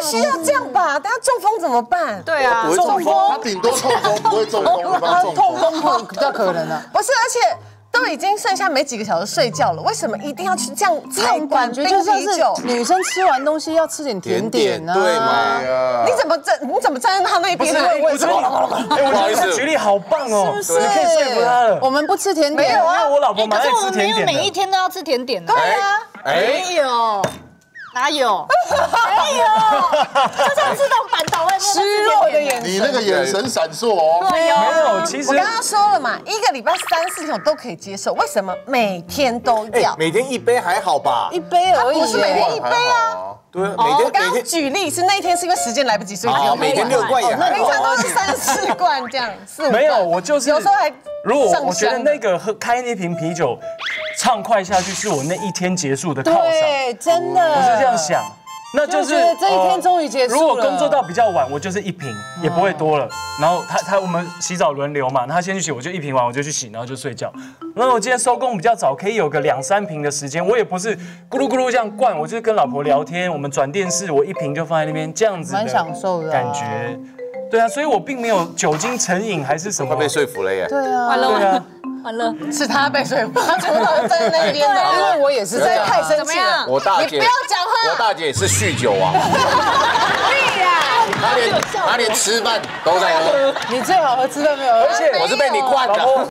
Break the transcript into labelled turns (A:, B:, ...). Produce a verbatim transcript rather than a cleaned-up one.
A: 需要这样吧？等下中风怎么办？
B: 对啊，
C: 不会中风，他顶多痛风，不会中风，
D: 他痛风可比较可能啊。
A: 不是，而且都已经剩下没几个小时睡觉了，为什么一定要去这样菜馆冰啤酒？
D: 女生吃完东西要吃点甜点啊，
C: 对嘛？
A: 你怎么站？你怎么站在他那边？
E: 我怎么？哎，我觉得他举例好棒哦，
D: 是不是？
E: 你可以说服他了。
D: 我们不吃甜点，
A: 没有啊，
E: 我老婆蛮爱吃甜点的。
B: 每一天都要吃甜点的。
A: 对啊，
B: 没有。哪有？没有，就像这种板头外面
A: 失落的眼神，
C: 你那个眼神闪烁哦。
E: 没有，其实
A: 我刚刚说了嘛，一个礼拜三四天我都可以接受，为什么每天都要？
F: 每天一杯还好吧？
D: 一杯而已，
A: 不是每天一杯啊。
F: 对，每
A: 我刚刚
F: 天每天
A: 举例是那一天是因为时间来不及，所以只有
F: 每天六罐也还
A: 平常
F: 好。
A: 都是三四罐这样，四五罐
E: 没有，我就是
A: 有时候还
E: 如果
A: 上
E: 我觉得
A: 香
E: 那个喝开那瓶啤酒畅快下去，是我那一天结束的犒赏。
D: 对，真的，
E: 我是这样想。那就是
D: 这一天终于结束了。
E: 如果工作到比较晚，我就是一瓶，也不会多了。然后他他我们洗澡轮流嘛，他先去洗，我就一瓶完我就去洗，然后就睡觉。然后我今天收工比较早，可以有个两三瓶的时间，我也不是咕噜咕噜这样灌，我就是跟老婆聊天，我们转电视，我一瓶就放在那边，这样子
D: 蛮享受的
E: 感觉。对啊，所以我并没有酒精成瘾还是什么。
F: 被说服了耶。
D: 对啊，
B: 完了
E: 对啊。
B: 完了，
A: 是他被说服，他从头站在那边的，
D: 因为我也是
A: 实在太生气了。
F: 我大姐，
A: 你不要讲话，
F: 我大姐是酗酒王。
A: 对呀，
F: 她连她连吃饭都在喝。
D: 你最好喝吃饭没有？而
F: 我是被你惯的。